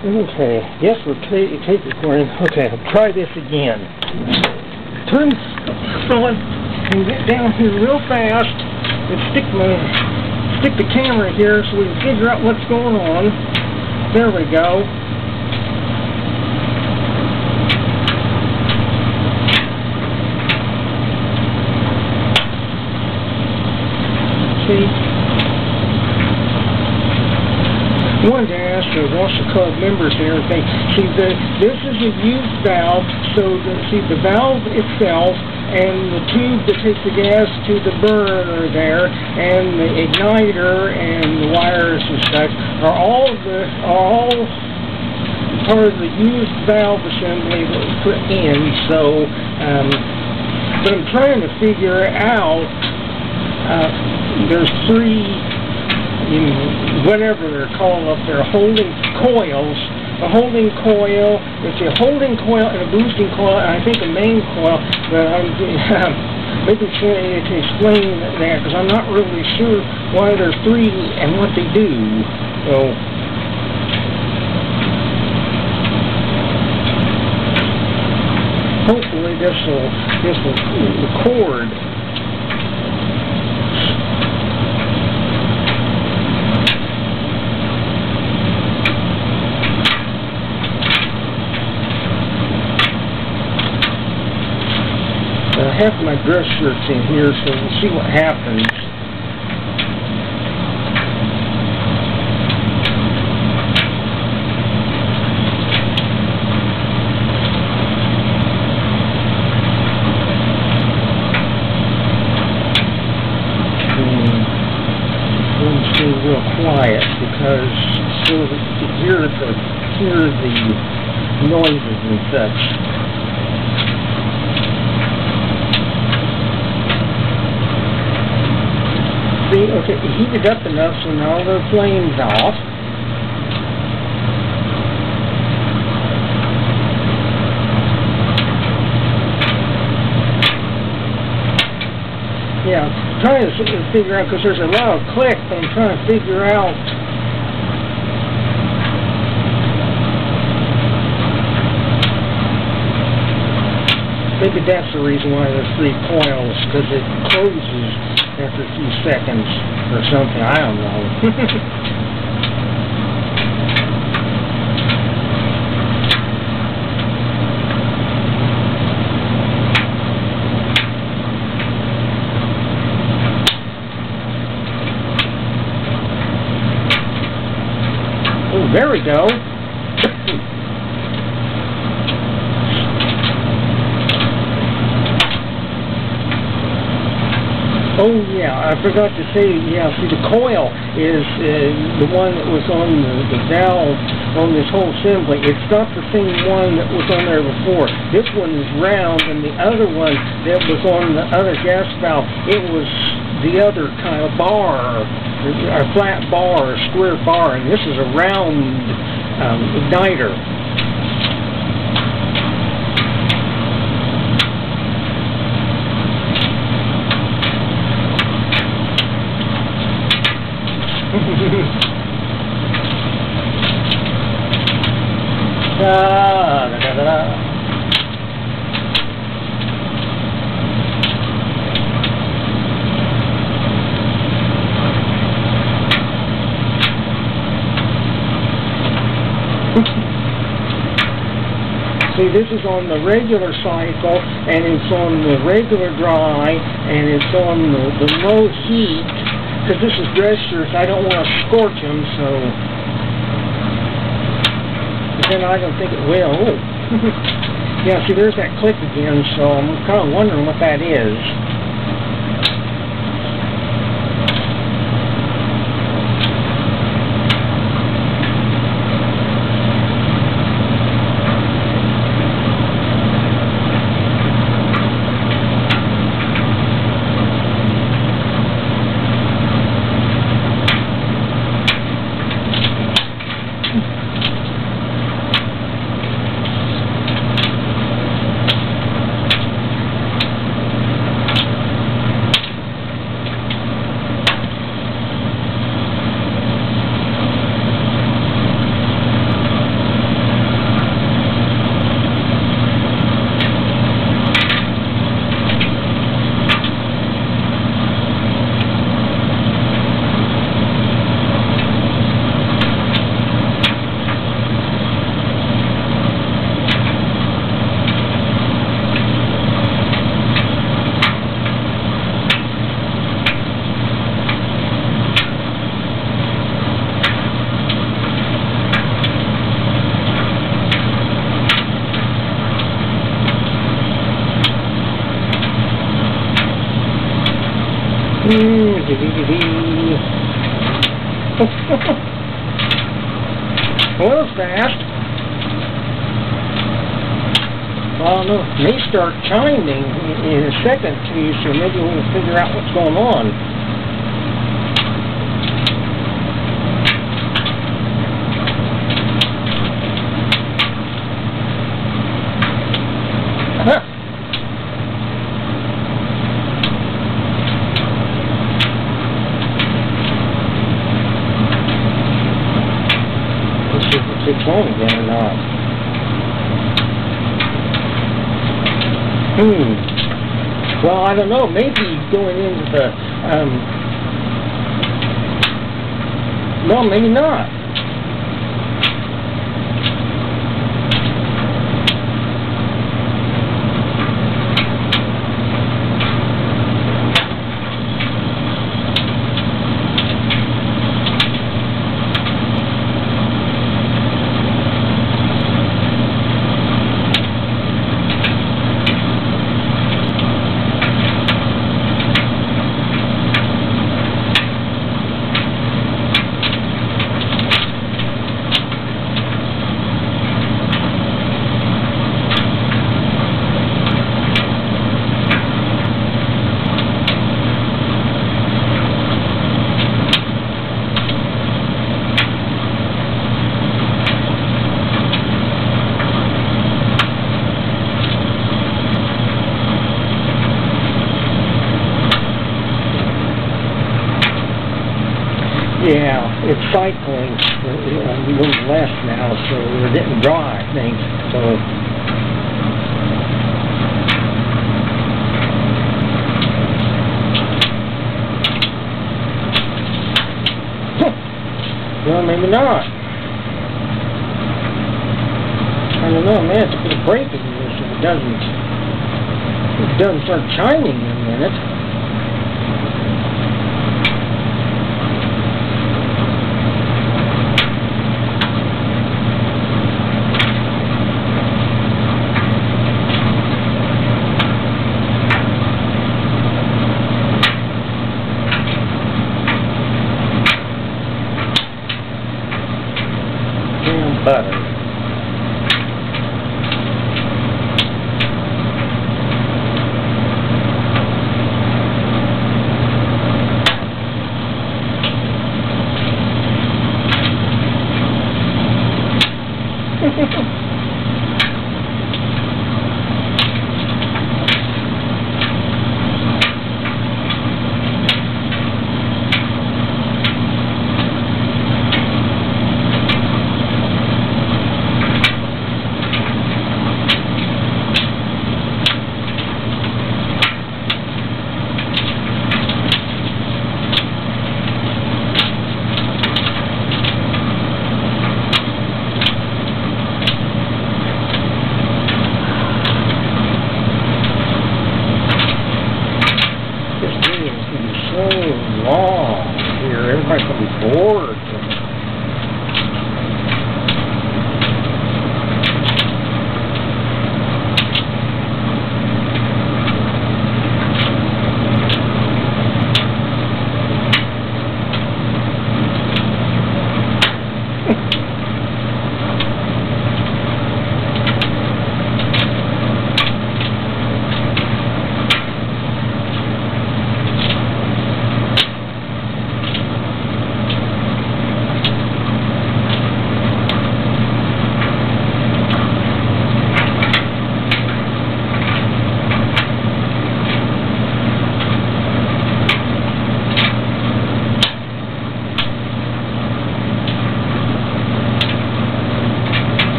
Okay, yes, we're tape recording. Okay, I'll try this again. Turn on and get down here real fast and stick the camera here so we can figure out what's going on. There we go. See? I wanted to ask the Washer Club members and everything. See, this is a used valve, so the valve itself and the tube that takes the gas to the burner there, and the igniter and the wires and such are all part of the used valve assembly that we put in. So, but I'm trying to figure out. There's three. Whatever they're called up there, holding coils. A holding coil, it's a holding coil and a boosting coil, and I think a main coil, but I'm maybe trying to explain that, because I'm not really sure why there's three and what they do. So, hopefully this will record. I have my dress shirts in here, so we'll see what happens. Let's stay real quiet because so that you can hear the noises and such. Okay, heat it up enough so now the flame's off. Yeah, I'm trying to figure out, because there's a lot of click, but I'm trying to figure out. Maybe that's the reason why there's three coils, because it closes after a few seconds or something. I don't know. Oh, there we go. Oh yeah, I forgot to say, yeah, see the coil is the one that was on the valve on this whole assembly. It's not the same one that was on there before. This one is round, and the other one that was on the other gas valve, it was the other kind of bar, a flat bar, a square bar, and this is a round igniter. See, this is on the regular cycle, and it's on the regular dry, and it's on the low heat, because this is dress shirts. I don't want to scorch them, so. But then I don't think it will. Yeah, see, there's that click again, so I'm kind of wondering what that is. Well, it's fast. Well, no, it may start chiming in a second too, so maybe we'll figure out what's going on. Huh. Let's see if it kicks on again or not. Well, I don't know. Maybe going into the, well, maybe not. Yeah, it's cycling. We go left now, so we're getting dry, I think. So. Well, maybe not. I don't know, man. It's a bit of break in this if it doesn't start chiming in a minute. Butter.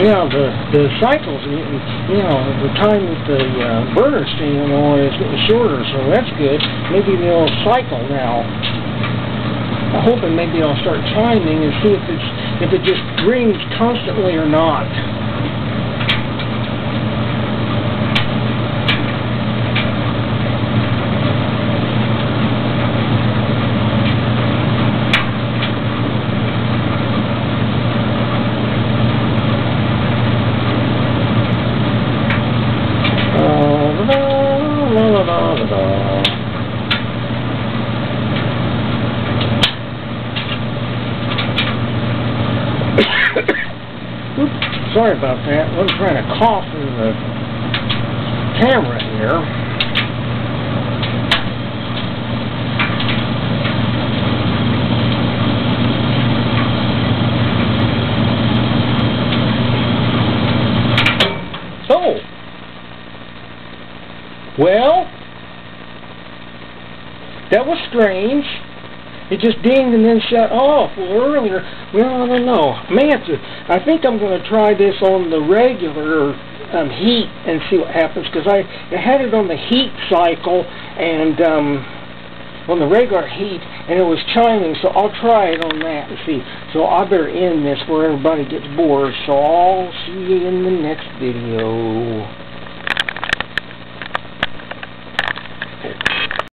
Yeah, the cycles, you know, the time that the burner's staying on is getting shorter, so that's good. Maybe they'll cycle now. I'm hoping maybe I'll start chiming and see if it just rings constantly or not. Oops, sorry about that. I was trying to cough in the camera here. Oh! Well, that was strange. It just dinged and then shut off. Well, earlier, well, I don't know. I think I'm going to try this on the regular heat and see what happens, because I had it on the heat cycle and on the regular heat, and it was chiming, so I'll try it on that and see. So I better end this where everybody gets bored, so I'll see you in the next video.